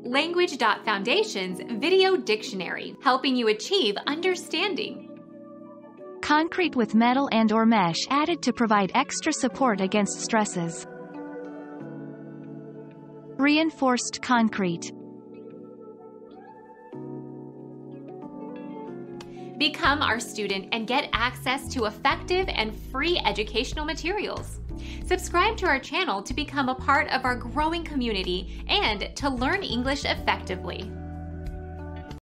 Language.Foundation's Video Dictionary, helping you achieve understanding. Concrete with metal and/or mesh added to provide extra support against stresses. Reinforced concrete. Become our student and get access to effective and free educational materials. Subscribe to our channel to become a part of our growing community and to learn English effectively.